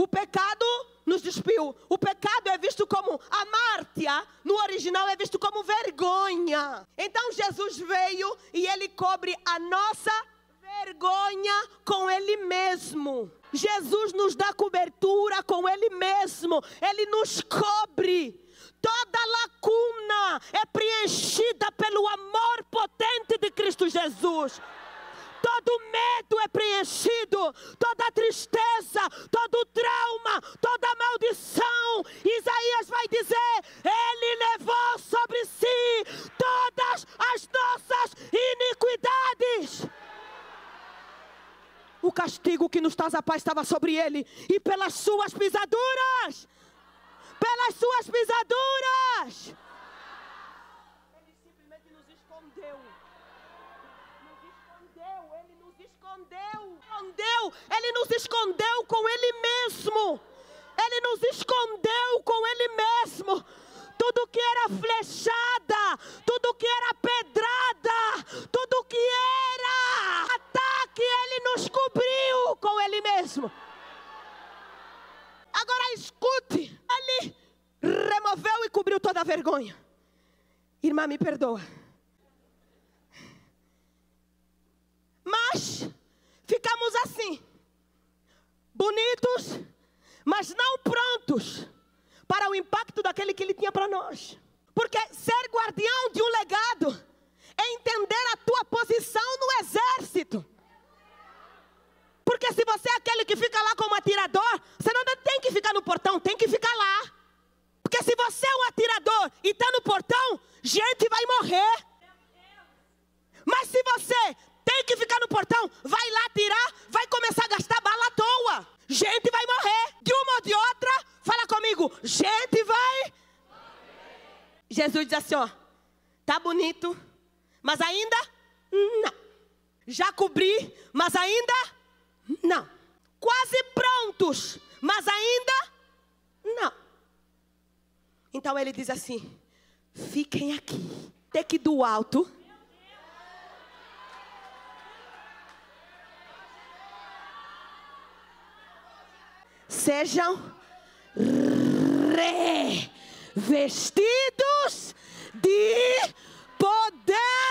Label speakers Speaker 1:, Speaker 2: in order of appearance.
Speaker 1: O pecado nos despiu. O pecado é visto como amártia. No original é visto como vergonha. Então Jesus veio e Ele cobre a nossa vergonha com Ele mesmo. Jesus nos dá cobertura com Ele mesmo. Ele nos cobre. Toda lacuna é preenchida pelo amor potente de Cristo Jesus. Todo medo é preenchido, toda tristeza, todo trauma, toda maldição. Isaías vai dizer: Ele levou sobre si todas as nossas iniquidades. O castigo que nos traz a paz estava sobre Ele, e pelas suas pisaduras, Ele simplesmente nos escondeu. Ele nos escondeu com Ele mesmo. Ele nos escondeu com Ele mesmo. Tudo que era flechada, tudo que era pedrada, tudo que era ataque, Ele nos cobriu com Ele mesmo. Agora escute, Ele removeu e cobriu toda a vergonha. Irmã, me perdoa. Mas ficamos assim, bonitos, mas não prontos para o impacto daquele que Ele tinha para nós. Porque ser guardião de um legado é entender a tua posição no exército. Porque se você é aquele que fica lá como atirador, você não tem que ficar no portão, tem que ficar lá. Porque se você é um atirador e está no portão, gente vai morrer. Mas se você tem que ficar no portão, vai lá tirar, vai começar a gastar bala à toa. Gente vai morrer. De uma ou de outra, fala comigo, gente vai morrer. Jesus diz assim, ó, tá bonito, mas ainda não. Já cobri, mas ainda não. Quase prontos, mas ainda não. Então Ele diz assim, fiquem aqui. Tem que ir do alto. Sejam revestidos de poder.